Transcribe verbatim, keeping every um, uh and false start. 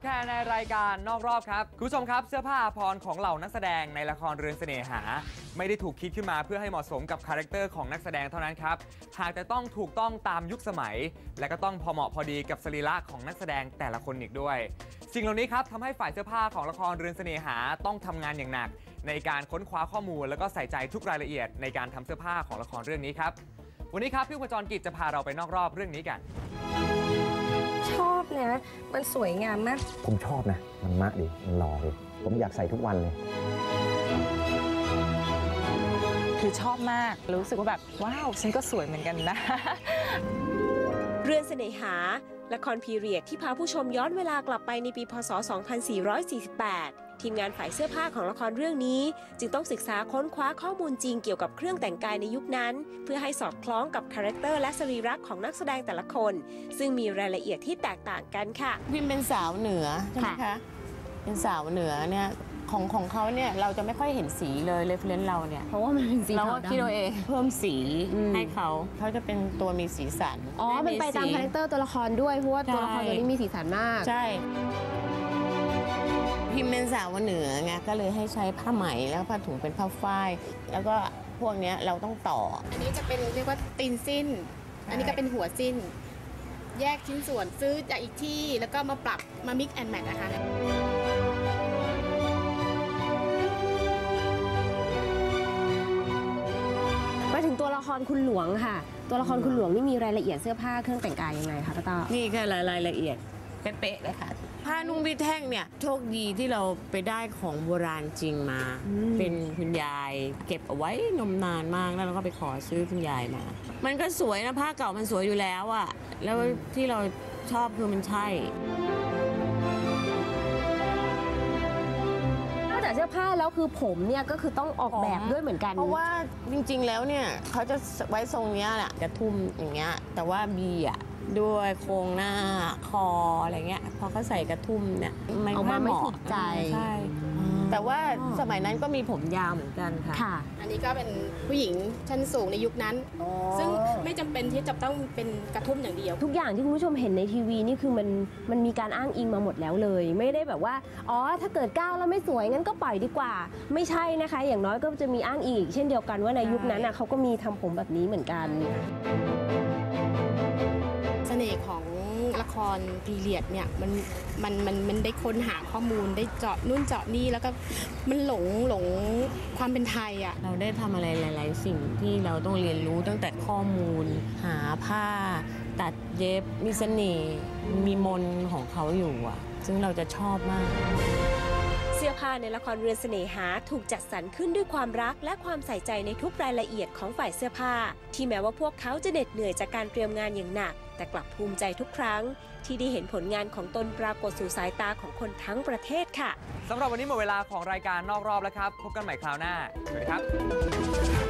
แค่ในรายการนอกรอบครับคุณผู้ชมครับเสื้อผ้าอาภรณ์ของเหล่านักแสดงในละครเรือนเสน่หาไม่ได้ถูกคิดขึ้นมาเพื่อให้เหมาะสมกับคาแรคเตอร์ของนักแสดงเท่านั้นครับหากแต่ต้องถูกต้องตามยุคสมัยและก็ต้องพอเหมาะพอดีกับสรีระของนักแสดงแต่ละคนอีกด้วยสิ่งเหล่านี้ครับทำให้ฝ่ายเสื้อผ้าของละครเรือนเสน่หาต้องทำงานอย่างหนักในการค้นคว้าข้อมูลแล้วก็ใส่ใจทุกรายละเอียดในการทำเสื้อผ้าของละครเรื่องนี้ครับวันนี้ครับพี่วจรกิจจะพาเราไปนอกรอบเรื่องนี้กันชอบนะมันสวยงามมากผมชอบนะมันมากดีมันหล่อดีผมอยากใส่ทุกวันเลยคือชอบมากรู้สึกว่าแบบว้าวฉันก็สวยเหมือนกันนะเรือนเสน่หาละครพีเรียดที่พาผู้ชมย้อนเวลากลับไปในปีพ.ศ. สองพันสี่ร้อยสี่สิบแปด ทีมงานฝ่ายเสื้อผ้าของละครเรื่องนี้จึงต้องศึกษาค้นคว้าข้อมูลจริงเกี่ยวกับเครื่องแต่งกายในยุคนั้นเพื่อให้สอดคล้องกับคาแรคเตอร์และสรีระของนักแสดงแต่ละคนซึ่งมีรายละเอียดที่แตกต่างกันค่ะพิมเป็นสาวเหนือใช่ไหมคะเป็นสาวเหนือเนี่ยของของเขาเนี่ยเราจะไม่ค่อยเห็นสีเลยเรฟเฟรนซ์เราเนี่ยเพราะว่ามันเป็นสีเราก็คิดเอาเองเพิ่มสีให้เขาเขาจะเป็นตัวมีสีสันอ๋อเป็นไปตามคาแรคเตอร์ตัวละครด้วยเพราะว่าตัวละครตัวนี้มีสีสันมากใช่พิมเป็นสาวเหนือไงก็เลยให้ใช้ผ้าไหมแล้วผ้าถุงเป็นผ้าฝ้ายแล้วก็พวกนี้เราต้องต่ออันนี้จะเป็นเรียกว่าตีนสิ้นอันนี้ก็เป็นหัวสิ้นแยกชิ้นส่วนซื้อจากอีกที่แล้วก็มาปรับมา mix and match นะคะมาถึงตัวละครคุณหลวงค่ะตัวละครคุณหลวงนี่มีรายละเอียดเสื้อผ้าเครื่องแต่งกายยังไงคะป้าต้อนี่แค่รายละเอียดเป๊ะๆเลยค่ะผ้านุ่งพี่แท่งเนี่ยโชคดีที่เราไปได้ของโบราณจริงมาเป็นคุณยายเก็บเอาไว้นมนานมากแล้วเราก็ไปขอซื้อคุณยายมามันก็สวยนะผ้าเก่ามันสวยอยู่แล้วอะแล้วที่เราชอบคือมันใช่นอกจากเสื้อผ้าแล้วคือผมเนี่ยก็คือต้องออกแบบด้วยเหมือนกันเพราะว่าจริงๆแล้วเนี่ยเขาจะไว้ทรงเนี้ยแหละกระทุ่มอย่างเงี้ยแต่ว่าบีอะด้วยโครงหน้าคออะไรเงี้ยพอเขาใส่กระทุ่มเนี่ยมันก็ไม่ถูกใจใช่แต่ว่าสมัยนั้นก็มีผมยาวเหมือนกันค่ะอันนี้ก็เป็นผู้หญิงชั้นสูงในยุคนั้นซึ่งไม่จำเป็นที่จะต้องเป็นกระทุ่มอย่างเดียวทุกอย่างที่คุณผู้ชมเห็นในทีวีนี่คือมันมันมีการอ้างอิงมาหมดแล้วเลยไม่ได้แบบว่าอ๋อถ้าเกิดก้าวแล้วไม่สวยงั้นก็ปล่อยดีกว่าไม่ใช่นะคะอย่างน้อยก็จะมีอ้างอิงอีกเช่นเดียวกันว่าในยุคนั้นเขาก็มีทำผมแบบนี้เหมือนกันเสน่ห์ของละครพีเรียดเนี่ยมันมันมันมันได้ค้นหาข้อมูลได้เจาะนู่นเจาะนี่แล้วก็มันหลงหลงความเป็นไทยอ่ะเราได้ทำอะไรหลายๆสิ่งที่เราต้องเรียนรู้ตั้งแต่ข้อมูลหาผ้าตัดเย็บมีเสน่ห์มีมนของเขาอยู่อ่ะซึ่งเราจะชอบมากเสื้อผ้าในละครเรือนเสน่หาถูกจัดสรรขึ้นด้วยความรักและความใส่ใจในทุกรายละเอียดของฝ่ายเสื้อผ้าที่แม้ว่าพวกเขาจะเหน็ดเหนื่อยจากการเตรียมงานอย่างหนักแต่กลับภูมิใจทุกครั้งที่ได้เห็นผลงานของตนปรากฏสู่สายตาของคนทั้งประเทศค่ะสำหรับวันนี้หมดเวลาของรายการนอกรอบแล้วครับพบกันใหม่คราวหน้าสวัสดีครับ